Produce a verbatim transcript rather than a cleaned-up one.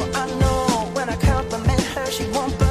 I know when I compliment her, she won't believe